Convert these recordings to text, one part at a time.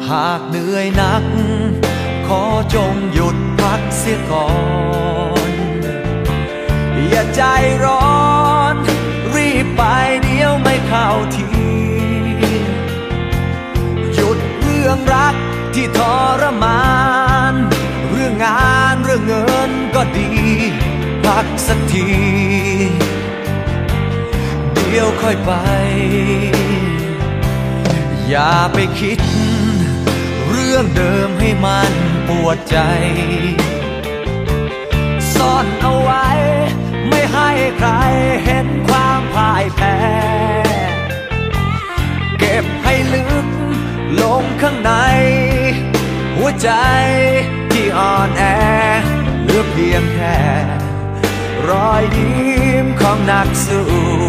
หากเหนื่อยหนักขอจงหยุดพักเสียก่อนอย่าใจร้อนรีบไปเดี๋ยวไม่เข้าทีหยุดเรื่องรักที่ทรมานเรื่องงานเรื่องเงินก็ดีพักสักทีเดี๋ยวค่อยไปอย่าไปคิดเรื่องเดิมให้มันปวดใจซ่อนเอาไว้ไม่ให้ใครเห็นความพ่ายแพ้เก็บให้ลึกลงข้างในหัวใจที่อ่อนแอเหลือเพียงแค่รอยยิ้มของนักสู้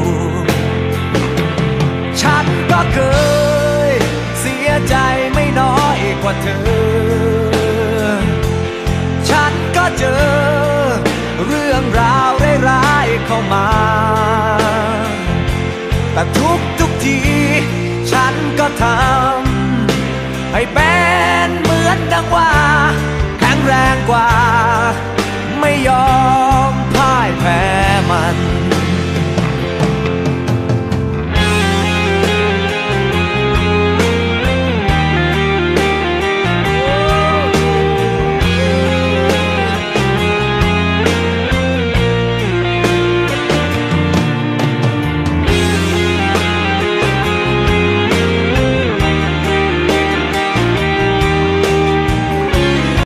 ฉันก็เคยเสียใจไม่น้อยกว่าเธอฉันก็เจอเรื่องราวร้ายๆเข้ามาแต่ทุกทีฉันก็ทำให้เป็นเหมือนดังว่าแข็งแรงกว่าไม่ยอม